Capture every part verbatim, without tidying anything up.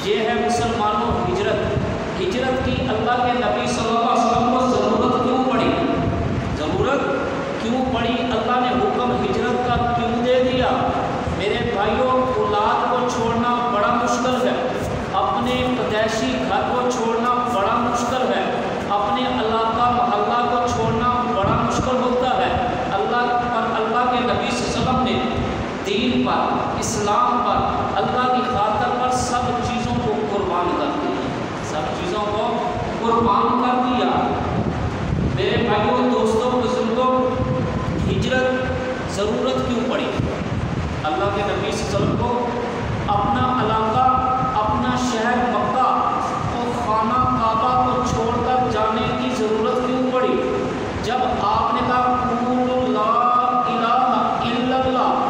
یہ ہے مسلمانوں ہجرت۔ ہجرت کی اللہ کے نبی صلی اللہ علیہ وسلم کو ضرورت کیوں پڑی؟ ضرورت کیوں پڑی؟ اللہ نے حکم ہجرت کا کیوں دے دیا؟ میرے بھائیوں، اولاد کو چھوڑنا بڑا مشکل ہے، اپنے پدیشی گھر کو چھوڑنا بڑا مشکل ہے، اپنے علاقہ محلہ کو چھوڑنا بڑا مشکل ہوتا ہے۔ اللہ پر اللہ کے نبی صلی اللہ علیہ وسلم نے دین پر، اسلام پر، اللہ کی خاطر پر سب چیزوں کو قربان کر دیا، سب چیزوں کو قربان کر دیا۔ میرے بھائیوں، دوستوں، بزرگوں، ہجرت ضرورت کیوں پڑی؟ اللہ کے نبی صلی اللہ علیہ وسلم کو اپنا علاقہ، اپنا شہر مکہ اور خانہ کعبہ کو چھوڑ کر جانے کی ضرورت کیوں پڑی؟ جب آپ نے کہا قولوا لا الہ الا اللہ،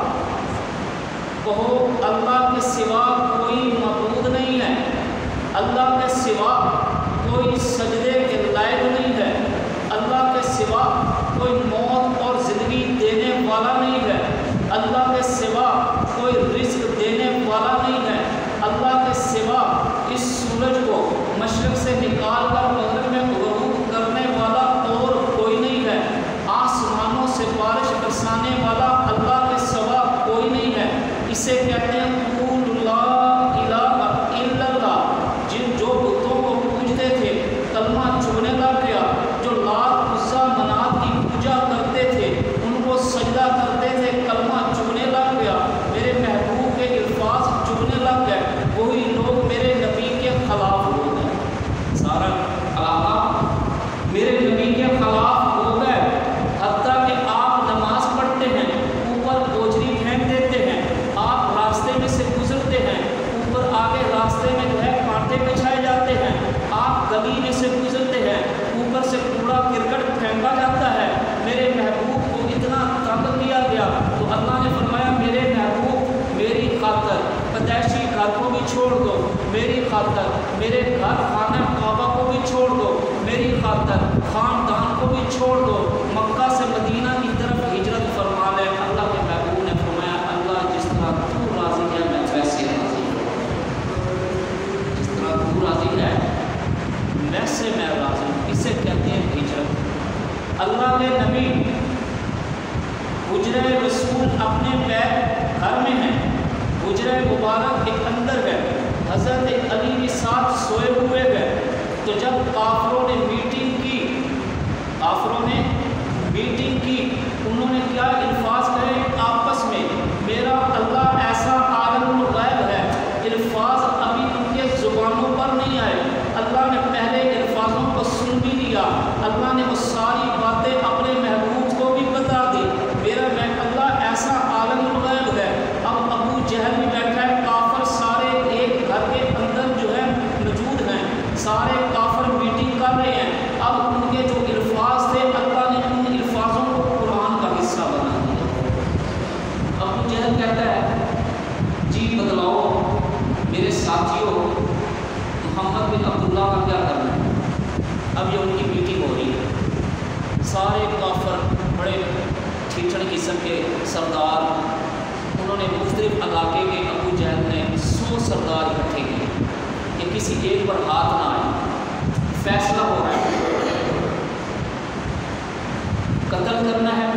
کہو اللہ کے سوا کوئی معبود نہیں ہے، اللہ کے سوا کوئی سجدے کے لائق نہیں ہے، اللہ کے سوا کوئی موت اور زندگی دینے والا نہیں ہے، اللہ کے سوا کوئی رزق دینے والا نہیں ہے، اللہ کے سوا اس سورج کو مشرق سے نکال کر مغرب میں غروب کرنے والا اور کوئی نہیں ہے، آسمانوں سے بارش برسانے والا اللہ کے سوا کوئی نہیں ہے۔ اسے کہتے ہیں قول لا الہ الا اللہ۔ جن جو بتوں کو پوجتے تھے کلمہ چگنے لگ گیا، جو لات عزا منات کی پوجا کرتے تھے ان کو سجدہ کرتے تھے، کلمہ چگنے لگ گیا، میرے محبوب کے الفاظ چگنے لگ گئے، وہی لوگ میرے نبی کے خلاف ہو گئے، سارا علاقہ میرے نبی کے خلاف ہو گئے، حتیٰ کہ آپ نماز پڑھتے ہیں اوپر بوجھری پھینک دیتے ہیں، آپ راستے میں سے گزرتے ہیں اوپر آگے راستے میں جو ہے کانٹے بچھائے جاتے ہیں، آپ گلی میں سے گزرتے ہیں اوپر سے کوڑا کرکٹ پھینکا جاتا ہے، میرے محبوب کو اتنا تنگ کیا گیا تو اللہ نے فرمایا میرے محبوب میری خاطر پدیشی گھر کو بھی چھوڑ دو، میری خاطر میرے گھر خانہ کعبہ کو بھی چھوڑ دو، میری خاطر خاندان کو بھی چھوڑ دو، مکہ سے مدینہ کی طرف ہجرت فرما لے۔ اللہ کے محبوب نے فرمایا اللہ جس طرح تو راضی ہے میں ویسے راضی ہوں، جس طرح تو راضی ہے ویسے میں راضی ہوں۔ اسے کہتے ہیں ہجرت۔ اللہ کے نبی حجرہ رسول اپنے بیت گھر میں ہیں، حجرہ مبارک کے اندر ہے، حضرت علی کے ساتھ سوئے ہوئے گئے، تو جب کافروں نے میٹنگ کی، کافروں نے میٹنگ کی، انہوں نے کیا الفاظ کہے آپس میں، میرا اللہ ایسا عالم الغیب ہے، الفاظ ابھی ان کے زبانوں پر نہیں آئے، اللہ نے پہلے الفاظوں کو سن بھی لیا، اللہ نے وہ ساری باتیں اپنے محبوب کو بھی بتا دی، میرا میں اللہ ایسا عالم الغیب ہے۔ اب ابو جہل بھی بیٹھا ہے، کافر سارے ایک گھر کے اندر جو ہے موجود ہیں، سارے کافر میٹنگ کر رہے ہیں، اب ان کے جو الفاظ تھے اللہ نے ان الفاظوں کو قرآن کا حصہ بنا دیا۔ ابو جہل کہتا ہے جی بتلاؤ میرے ساتھیوں محمد بن عبداللہ کا کیا کرنا ہے؟ اب یہ ان کی میٹنگ ہو رہی ہے، سارے کافر بڑے ٹھیچڑ قسم کے سردار، انہوں نے مختلف علاقے کے ابو جہل نے سو سردار اکٹھے کیے کہ کسی ایک پر ہاتھ نہ آئے، فیصلہ ہو رہا ہے قتل کرنا ہے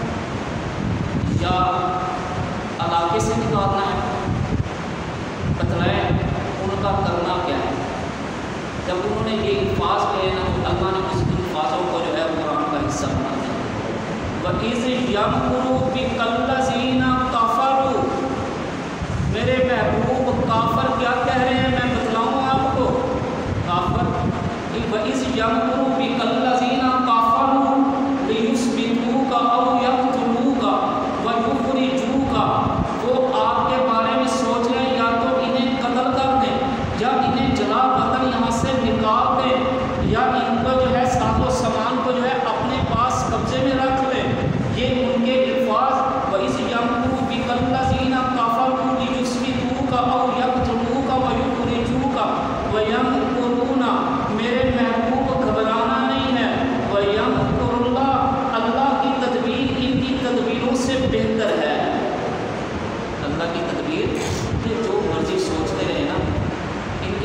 یا علاقے سے نکالنا ہے، بتلائیں ان کا کرنا کیا ہے۔ جب انہوں نے یہ الفاظ کہے نا تو اللہ نے اس الفاظوں کو جو ہے قرآن کا حصہ بنا دیا۔ وَإِذْ يَمْكُرُ بِكَ الَّذِينَ كَفَرُوا، میرے محبوب کافر کیا کہہ رہے ہیں میں بتلاؤں آپ کو، کافر وَإِذْ يَمْكُرُ بِكَ الَّذِينَ كَفَرُوا لِيُثْبِتُوكَ أَوْ يَقْتُلُوكَ وَيُخْرِجُوكَ، وہ آپ کے بارے میں سوچ رہے ہیں یا تو انہیں قتل کر دیں یا انہیں جلا وطن یہاں سے نکال دیں یا ان کو جو ہے ساز و سامان کو جو ہے اپنے پاس قبضے میں رکھ لیں، یہ ان کے الفاظ وَإِذْ يَمْكُرُ بِكَ الَّذِينَ كَفَرُوا لِيُثْبِتُوكَ أَوْ يَقْتُلُوكَ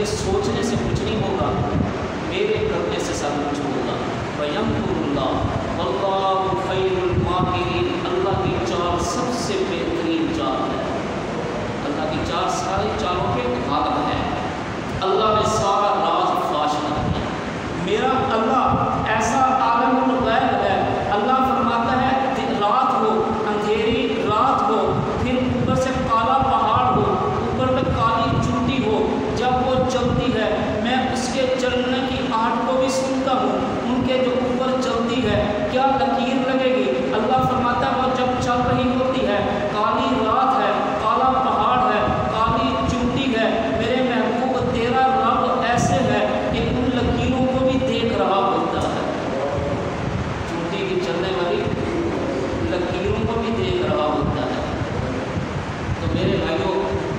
کے سوچنے سے کچھ نہیں ہوگا، میرے کرنے سے سب کچھ ہوگا۔ وَيَمْكُرُ اللَّهُ وَاللَّهُ خَيْرُ الْمَاكِرِينَ، اللہ کی چال سب سے بہترین چال ہے۔ اللہ کی چال ساری چالوں کے غالب ہے، اللہ نے سارا راز فاش کر دیا۔ میرا اللہ ایسا عالم الغیب ہے، اللہ فرماتا ہے رات ہو، اندھیری رات ہو، پھر اوپر سے کالا پہاڑ ہو، اوپر میں کالی چوٹی ہو، جب وہ چلتی ہے میں اس کے چلنے کی آہٹ کو بھی سنتا ہوں، ان کے جو اوپر چلتی ہے کیا لکیر لگے گی۔ اللہ فرماتا ہے وہ جب چل رہی ہوتی ہے، کالی رات ہے، کالا پہاڑ ہے، کالی چوٹی ہے، میرے محبوب تیرا رب ایسے ہے کہ ان لکیروں کو بھی دیکھ رہا ہوتا ہے، چوٹی کی چلنے والی لکیروں کو بھی دیکھ رہا ہوتا ہے۔ تو میرے بھائیوں،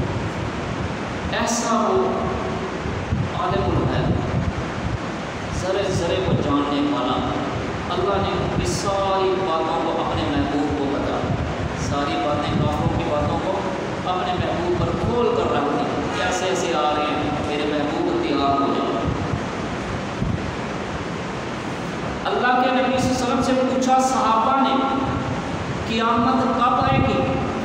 ایسا وہ عالم الغیب، ذرے ذرے کو جاننے والا، اللہ نے ان کی ساری باتوں کو اپنے محبوب کو بتا، ساری باتیں کافروں کی باتوں کو اپنے محبوب پر کھول کر رکھ دی، کیسے ایسے آ رہے ہیں، میرے محبوب تیار ہو جاؤ۔ اللہ کے نبی صلی اللہ علیہ وسلم سے پوچھا صحابہ نے قیامت کب آئے گی؟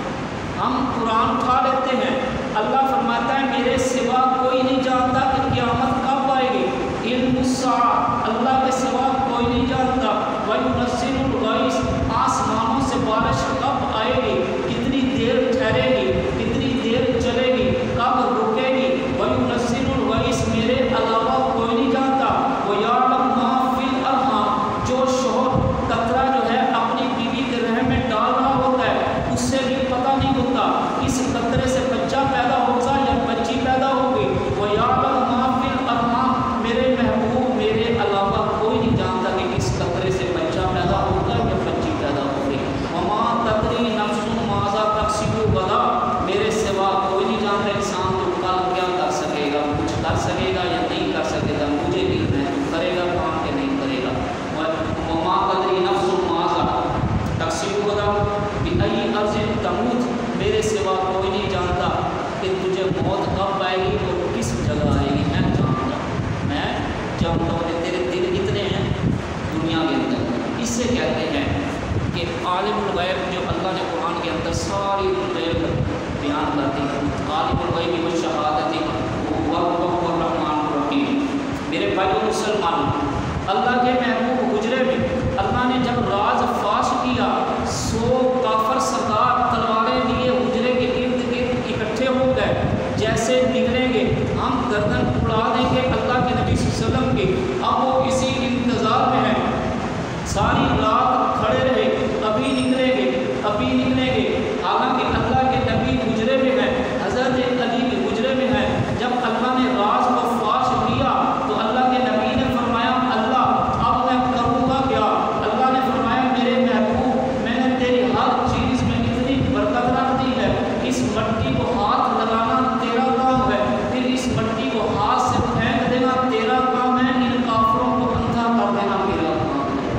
ہم قرآن اٹھا لیتے ہیں، اللہ فرماتا ہے میرے سوا کوئی نہیں جانتا کہ قیامت کب آئے گی، علم الساعہ، اللہ کے سوا کوئی نہیں جانتا، وَيُنَزِّلُ الْغَيْثَ، آسمانوں سے بارش کب آئے گی، کتنی دیر ٹھہرے گی، کتنی دیر چلے گی، کب رکے گی، وَيُنَزِّلُ الْغَيْثَ، میرے علاوہ کوئی نہیں جانتا، وَيَعْلَمُ مَا فِي الْأَرْحَامِ، جو شوہر قطرہ جو ہے اپنی بیوی کے رحم میں ڈال رہا ہوتا ہے اس سے بھی پتہ نہیں ہوتا اس قطرے سے بچہ پیدا ہوگا یا بچی پیدا ہوگی، وَيَعْلَمُ مَا فِي الْأَرْحَامِ، میرے محبوب میرے علاوہ کوئی نہیں جانتا کہ اس قطرے سے بچہ پیدا ہوگا یا بچی پیدا ہوگی، وَمَا تَدْرِي نَفْسٌ مَاذَا تَكْسِبُ غَدًا، میرے سوا کوئی نہیں جانتا انسان تو کل کیا کر سکے گا، کچھ کر سکے گا یا نہیں کر سکے گا، مجھے بھی ہے کرے گا کام کہ نہیں کرے گا، وَمَا تَدْرِي نَفْسٌ مَاذَا تَكْسِبُ غَدًا بِأَيِّ أَرْضٍ تَمُوتُ، میرے سوا کوئی نہیں جانتا کہ تجھے موت کب آئے گی اور کس جگہ آئے گی، میں جانتا ہوں، میں جانتا ہوں کہ تیرے دن کتنے ہیں دنیا کے اندر۔ اس سے کہتے ہیں کہ عالم الغیب جو اللہ نے قرآن کے اندر ساری غیب بیان کرتی ہے، عالم الغیب والشہادۃ وَهُوَ الرَّحْمَٰنُ الرَّحِيمُ۔ میرے بھائیو مسلمانوں، اللہ کے محبوب حجرے میں اللہ نے جب راز فاش کیا، سو کافر سردار تلواریں لیے حجرے کے ارد گرد اکٹھے ہو گئے، جیسے نکلیں گے ہم گردن اڑا دیں گے اللہ کے نبی صلی اللہ علیہ وسلم کی، اب وہ اسی انتظار میں ہیں، ساری رات کھڑے رہے، ابھی نکلیں گے ابھی نکلیں گے، حالانکہ اللہ کے نبی حجرے میں ہے، حضرت علی بھی حجرے میں ہے۔ جب اللہ نے راز کو فاش کیا تو اللہ کے نبی نے فرمایا اللہ اب میں کروں گا کیا؟ اللہ نے فرمایا میرے محبوب میں نے تیری ہر چیز میں اتنی برکت رکھ دی ہے، اس مٹی کو ہاتھ لگانا تیرا کام ہے، پھر اس مٹی کو ہاتھ سے پھینک دینا تیرا کام ہے، ان کافروں کو اندھا کر دینا میرا کام ہے۔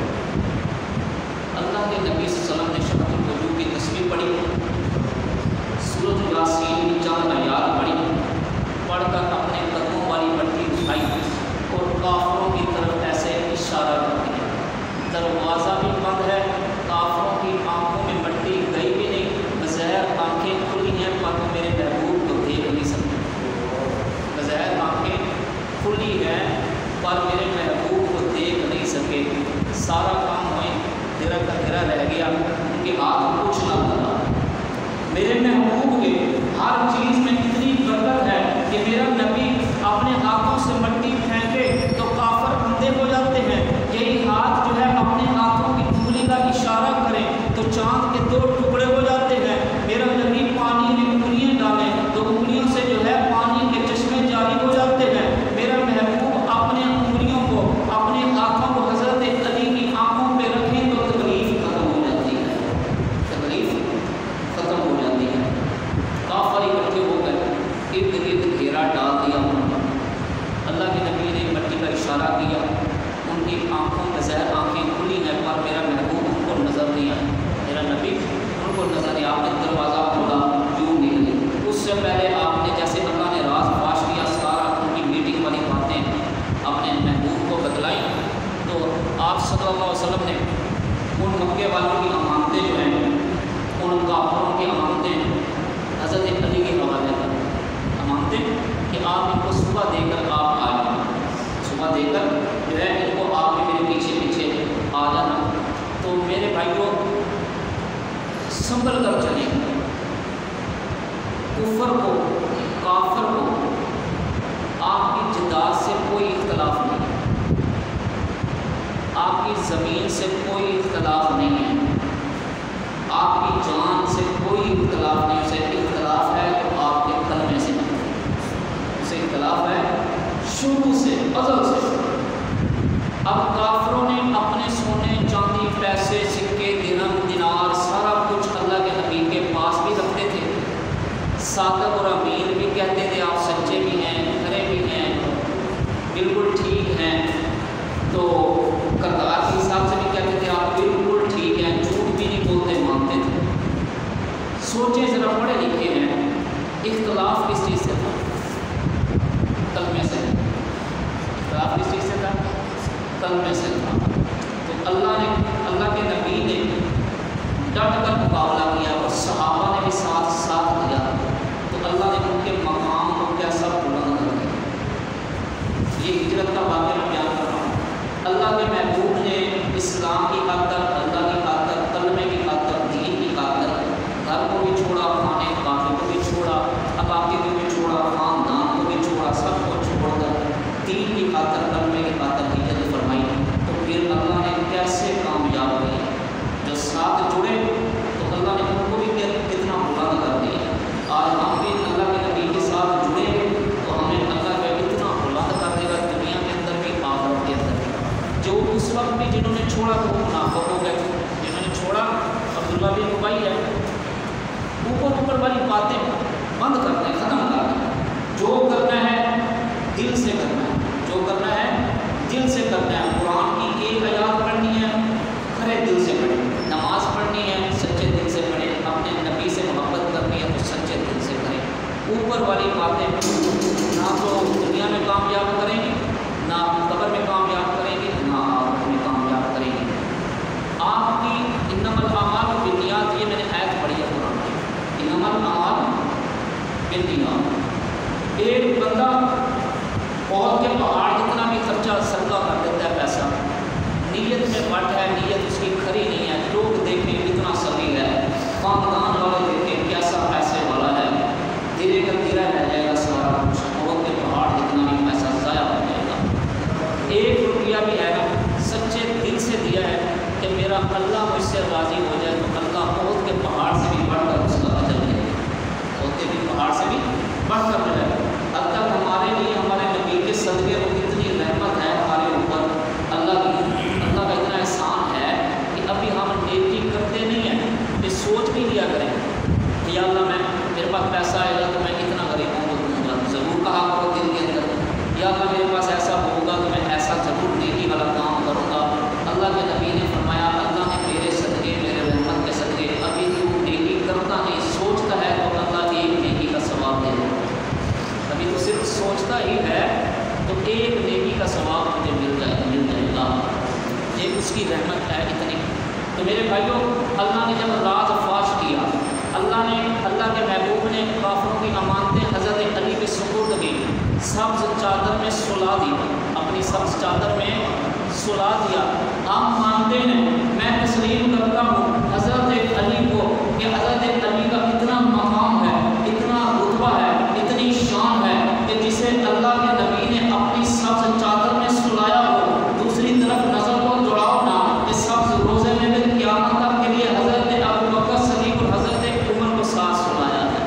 اللہ کے نبی صلی اللہ علیہ وسلم نے شفاعت الوجوہ کی تصویر پڑھی، سورۃ یاسین چند آیات پڑھی، پڑھ کر اپنے قدموں والی مٹی اٹھائی اور کافروں کی طرف ایسے اشارہ کر دیا، دروازہ بھی بند ہے، کافروں کی آنکھوں میں مٹی گئی بھی نہیں، بظاہر آنکھیں کھلی ہیں پر وہ میرے محبوب کو دیکھ نہیں سکتے، بظاہر آنکھیں کھلی ہیں پر میرے محبوب کو دیکھ نہیں سکے، سارا کام ہوئے تیرا کا تیرا رہ گیا، ان کے ہاتھ کچھ نہ لگا۔ میرے محبوب کے ہر چیز میں اتنی برکت ہے کہ میرا نبی اپنے ہاتھوں سے مٹی پھینکے تو کافر اندھے ہو جاتے ہیں، یہی ہاتھ جو ہے اپنے ہاتھوں کی انگلی کا اشارہ کریں تو چاند کے دو ٹکڑے ہو جاتے ہیں، میرا نبی پانی میں انگلیاں ڈالیں تو انگلیوں سے جو ہے پانی کے چشمے جاری ہو جاتے ہیں، میرا محبوب اپنے انگلیوں کو اپنے ہاتھوں کو حضرت علی کی آنکھوں پہ رکھیں تو تکلیف ختم ہو جاتی ہے، تکلیف ختم ہو جاتی ہے۔ کافر اکٹھے ہو گئے، ارد گرد گھیرا ڈال دیا انہوں نے، اللہ کے نبی نے مٹی کا اشارہ کیا، ان کی آنکھوں میں زہر آنکھیں کھلی ہیں پر میرا محبوب ان کو نظر نہیں آیا، میرا نبی ان کو نظر نہیں، آپ نے دروازہ کھولا جو نکلے، اس سے پہلے آپ نے جیسے اللہ نے راز فاش کیا سارا سے کوئی اختلاف نہیں ہے، آپ کی جان سے کوئی اختلاف نہیں، اسے اختلاف ہے تو آپ کے کلمے سے اسے اختلاف ہے شروع سے، ازل سے۔ اب کافروں نے اپنے سونے چاندی پیسے سکے درہم دینار سارا کچھ اللہ کے نبی کے پاس بھی رکھتے تھے، صادق اور امین بھی کہتے تھے، آپ سچے بھی ہیں، کھرے بھی ہیں، بالکل ٹھیک ہیں، تو کردار کے حساب سے بھی کہتے تھے آپ بالکل ٹھیک ہیں، جھوٹ بھی نہیں بولتے، مانتے تھے۔ سوچیں ذرا، پڑھے لکھے ہیں، اختلاف کس چیز سے تھا؟ کلمے سے۔ اختلاف کس چیز سے تھا؟ کلمے سے تھا۔ تو اللہ نے اللہ کے نبی نے ڈٹ کر مقابلہ کیا اور صحابہ نے بھی ساتھ ساتھ دیا، تو اللہ نے ان کے مقام کو کیسا بلند کر دیا۔ یہ ہجرت کا واقعہ میں بیان کر رہا ہوں۔ اللہ کے محبوب نے اسلام کی خاطر، اللہ کی خاطر، کلمے کی خاطر، دین کی خاطر گھر کو بھی چھوڑا، کھانے کافی کو بھی چھوڑا، علاقے کو بھی چھوڑا، خاندان کو بھی چھوڑا، سب کو چھوڑ کر دین کی خاطر، کلمے کی خاطر ہجرت فرمائی۔ تو پھر اللہ نے کیسے کامیاب کیا؟ جو ساتھ جڑے تو اللہ نے ان کو بھی کتنا بلند کر دیا۔ آج ہم بھی اللہ کے نبی کے ساتھ جڑے تو ہمیں اللہ کا اتنا بلند کر دے گا، دنیا کے اندر بھی آخرت کے اندر بھی۔ جو اس وقت بھی جنہوں نے چھوڑا تو وہ منافق ہو گئے، جنہوں نے چھوڑا عبداللہ بن ابی ہے، اوپر اوپر والی باتیں بند کر دیں، ختم کر دیں۔ جو کرنا ہے دل سے کرنا ہے، جو کرنا ہے دل سے کرنا ہے۔ قرآن کی ایک آیات پڑھنی ہے، کھرے دل سے پڑھیں، نماز پڑھنی ہے سچے دل سے پڑھیں، اپنے نبی سے محبت کرنی ہے تو سچے دل سے کریں۔ اوپر والی باتیں نہ تو دنیا میں کامیاب کریں گی، نہ قبر میں کامیاب کریں گی، نہ آخرت میں کامیاب کریں گی۔ آپ کی انما الاعمال بالنیات، یہ میں نے آیت پڑھی ہے قرآن کی، انما الاعمال بالنیات۔ ایک بندہ بہت کے پہاڑ جتنا بھی خرچہ صدقہ کر دیتا ہے پیسہ، نیت میں بٹ ہے، نیت اس کی کھری نہیں ہے، لوگ دیکھیں کتنا صحیح ہے، خاندان والے دیکھیں کیسا پیسے والا ہے، دھیرے کا دھیرا رہ جائے گا سارا کچھ، بہت کے پہاڑ جتنا بھی پیسہ ضائع ہو جائے گا۔ ایک روپیہ بھی ہے نا سچے دل سے دیا ہے کہ میرا اللہ مجھ سے راضی ہو جائے تو اللہ بہت کے پہاڑ سے بھی بڑھ کر اس کا اجر دے گا، بہت کے بھی پہاڑ سے بھی بڑھ کر جو ہے۔ اب تک ہمارے لیے ہمارے نبی کے صدقے کو اتنی رحمت ہے ہمارے اوپر، اللہ کی اللہ کا اتنا احسان ہے کہ ابھی ہم نیکی کرتے نہیں ہیں، یہ سوچ بھی لیا کریں یا اللہ میں میرے پاس پیسہ آئے گا تو میں اتنا غریبوں کو دوں گا، ضرور کہا کرو دل کے اندر، یا اللہ میرے پاس ایسا ہوگا تو میں ایسا ضرور نیکی والا کام کروں گا۔ اللہ کے نبی نے فرمایا اللہ نے میرے صدقے، میرے رحمت کے صدقے، ابھی تو نیکی کرتا نہیں، سوچتا ہے تو اللہ ایک نیکی کا ثواب دے گا، ابھی تو صرف سوچتا ہی ہے تو ایک نیکی کا ثواب مجھے مل جائے مل جائے گا، یہ اس کی رحمت ہے اتنی۔ تو میرے بھائیوں، اللہ نے جب راز فاش کیا، اللہ نے اللہ کے محبوب نے کافروں کی امانتیں حضرت علی کے سپرد کی، سبز چادر میں سلا دی، اپنی سبز چادر میں سلا دیا۔ ہم مانتے ہیں، میں تسلیم کرتا ہوں حضرت علی کو کہ حضرت علی کا اتنا مقام ہے، اتنا رتبہ ہے، اتنی شان ہے کہ جسے اللہ کے نبی نے اپنی سبز چادر میں سلایا ہو، دوسری طرف نظر کو دوڑاؤ نا کہ سبز روزے میں بھی قیامت تک کے لیے حضرت ابو بکر صدیق اور حضرت عمر کو ساتھ سلایا ہے۔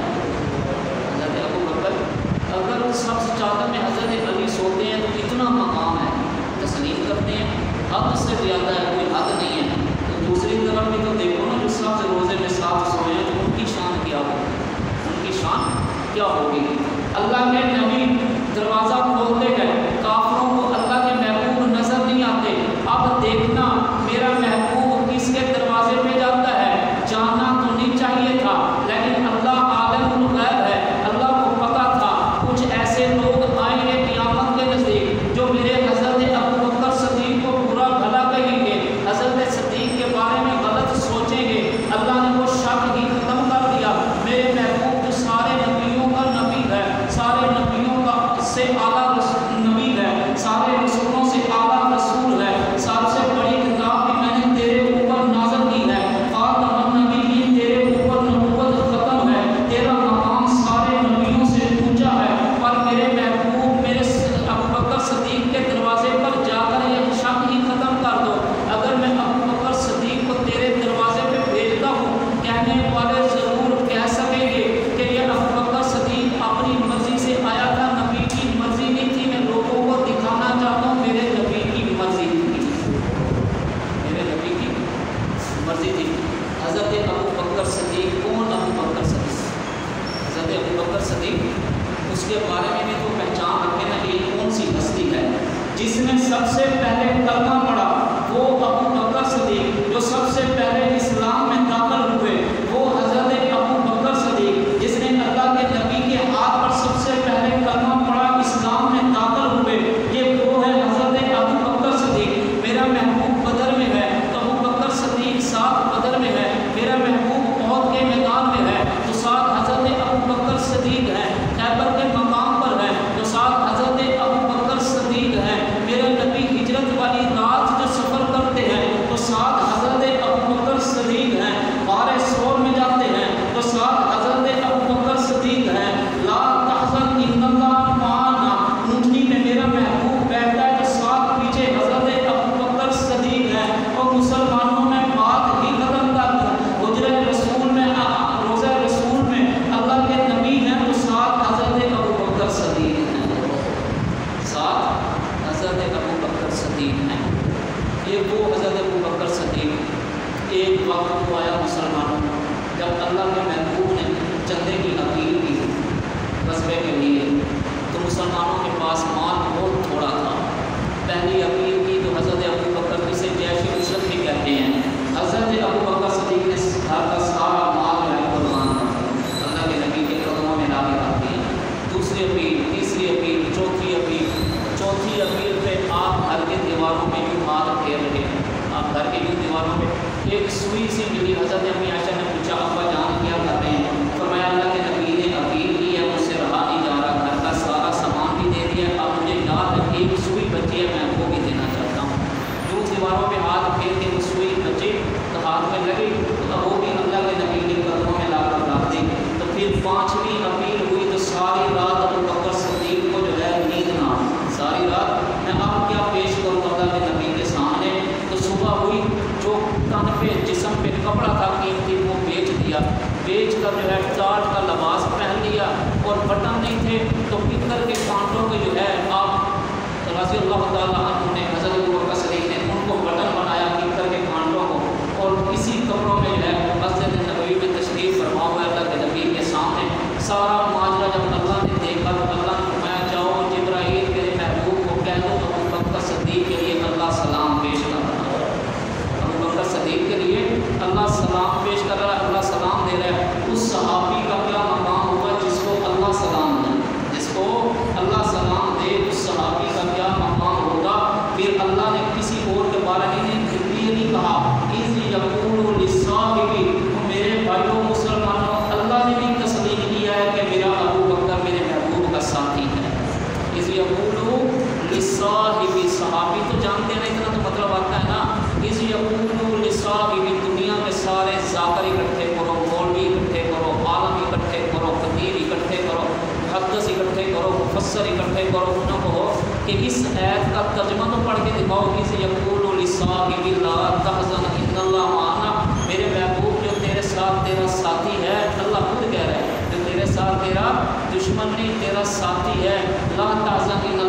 حضرت ابو بکر اگر سبز چادر میں حضرت علی سوتے ہیں تو اتنا مقام ہے، تسلیم کرتے ہیں، حد سے زیادہ ہے، کوئی حد نہیں ہے۔ تو دوسری طرف بھی تو دیکھو نا جو سبز روزے میں ساتھ سوئے ہیں تو ان کی شان کیا ہوگی، ان کی شان کیا ہوگی۔ اللہ کے نبی دروازہ کھولتے گئے، کافروں کو اللہ کے محبوب نظر نہیں آتے۔ اب دیکھنا میرا محبوب کس کے دروازے پہ جاتا ہے، جانا تو نہیں چاہیے تھا، لیکن اللہ عالم الغیب ہے، اللہ کو پتا تھا کچھ ایسے لوگ آئیں گے قیامت کے نزدیک جو میرے حضرت ابو بکر صدیق کو برا بھلا کہیں گے، حضرت صدیق کے بارے میں غلط سوچیں گے۔ اللہ نے وہ شک ہی ختم کر دیا، میرے محبوب جو سارے نبیوں کا نبی ہے، سارے نبیوں کا سے اعلیٰ نبی ہے، سارے رسولوں سے اعلیٰ رسول ہے، سب سے بڑی کتاب بھی میں نے تیرے اوپر نازل کی ہے، خاتم النبیین تیرے اوپر نبوت ختم ہے، تیرا مقام سارے نبیوں سے اونچا ہے، پر میرے محبوب میرے ابو بکر صدیق کے دروازے پر جا کر یہ شک ہی ختم کر دو، اگر میں ابو جس نے سب سے پہلے کلمہ پڑھا وہ ابو بکر صدیق، جو سب سے پہلے اسلام میں داخل ہوئے وہ حضرت ابو بکر صدیق، جس نے اللہ کے نبی کے ہاتھ پر سب سے پہلے کلمہ پڑھا اسلام میں داخل ہوئے، یہ وہ ہے حضرت ابو بکر صدیق۔ میرا محبوب بدر میں ہے تو ابو بکر صدیق ساتھ بدر میں ہے، میرا محبوب احد کے میدان میں ہے تو ساتھ حضرت ابو بکر صدیق ہے، خیبر کے مقام پر ہے تو ساتھ حضرت ابو بکر صدیق ہے، میرے نبی ہجرت والی رات جو سفر کرتے ہیں تو ساتھ حضرت ابو بکر صدیق ہیں، غار ثور میں جاتے ہیں تو ساتھ حضرت ابو بکر صدیق ہیں، لا تحزن ان اللہ معنا اونٹنی میں میرا محبوب بیٹھتا ہے تو ساتھ پیچھے حضرت ابو بکر صدیق ہیں، اور مسلمانوں میں بات ہی ختم کر دوں، حجرہ رسول میں روزہ رسول میں اللہ کے نبی ہیں تو ساتھ حضرت ابو بکر صدیق ہیں، ساتھ حضرت ابو بکر صدیق ہیں۔ یہ وہ حضرت ابو بکر صدیق ایک وقت کو آیا مسلمانوں جب اللہ کے محبوب نے چندے کی اپیل کی غزوے کے لیے تو مسلمانوں کے پاس مال بہت تھوڑا تھا، پہلی اپیل کی تو حضرت ابو بکر جسے جیش نصرت بھی کہتے ہیں، حضرت ابو بکر صدیق نے گھر کا سارا مال جو ہے قربان کر دیا، اللہ کے نبی کے قدموں میں لا کے رکھ دیا۔ دوسری اپیل، تیسری اپیل، چوتھی اپیل، چوتھی اپیل پہ آپ گھر کے دیواروں میں یوں ہاتھ پھیر رہے ہیں، آپ گھر کے یوں دیواروں میں ایک سوئی سی ملی، حضرت امی عائشہ نے پوچھا ابا جان کیا کر رہے ہیں؟ فرمایا اللہ کے نبی نے اپیل کی ہے، مجھ سے رہا نہیں جا رہا، گھر کا سارا سامان بھی دے دیا، اب مجھے یاد ہے ایک سوئی بچی ہے میں وہ بھی دینا چاہتا ہوں۔ جو دیواروں پہ ہاتھ پھیر کے وہ سوئی بچے تو ہاتھ میں لگی تو وہ بھی اللہ کے نبی کے قدموں میں لا کر رکھ دی۔ تو پھر پانچویں اپیل ہوئی تو ساری رات ابو بکر صدیق کو جو ہے نیند نہ آئی، ساری رات میں اب کیا پیش کروں اللہ کے نبی کے سامنے۔ تو صبح ہوئی، جو تن پہ جسم پہ کپڑا تھا قیمتی وہ بیچ دیا، بیچ کر جو ہے ٹاٹ کا لباس پہن لیا، اور بٹن نہیں تھے تو پتھر کے کانٹوں کے جو ہے آپ رضی اللہ تعالیٰ عنہ نے حضرت ابو بکر صدیق نے ان کو بٹن بنایا پتھر کے کانٹوں کو، اور اسی کپڑوں میں جو ہے مسجد نبوی میں تشریف فرما ہوا اللہ کے نبی کے سامنے۔ سارا ماجرا جب اللہ نے دیکھا تو اللہ نے فرمایا جاؤ جبرائیل میرے محبوب کو کہہ دو ابو بکر صدیق کے لیے اللہ سلام پیش کر رہا ہے، ابو بکر صدیق کے لیے اللہ سلام پیش کر رہا ہے، اللہ سلام دے رہا ہے۔ اس صحابی کا کیا مقام ہوگا جس کو اللہ سلام دے، جس کو اللہ سلام دے اس صحابی کا کیا مقام ہوگا۔ پھر اللہ نے کسی اور کے بارے میں یہ نہیں کہا اِذْ یَقُولُ لِصَاحِبِهِ، میرے بھائیوں مسلمانوں اللہ نے بھی تصدیق کیا ہے کہ میرا ابو بکر میرے محبوب کا ساتھی ہے۔ اِذْ یَقُولُ لِصَاحِبِهِ، صحابی تو جانتے ہیں اتنا تو مطلب آتا ہے نا، اِذْ یَقُولُ لِصَاحِبِهِ، دنیا میں سارے ذاکر اکٹھے کرو، مولوی اکٹھے کرو، عالم اکٹھے کرو، خطیب اکٹھے کرو، محدث اکٹھے کرو، مفسر اکٹھے کرو، انہوں کو کہ اس آیت کا ترجمہ تو پڑھ کے دکھاؤ، اِذْ یَقُولُ لِصَاحِبِهِ لَا تَحْزَنْ إِنَّ اللَّهَ مَعَنَا، میرے محبوب جو تیرے ساتھ تیرا ساتھی ہے، اللہ خود کہہ رہا ہے جو تیرے ساتھ تیرا دشمن نہیں تیرا ساتھی ہے، لا تحزن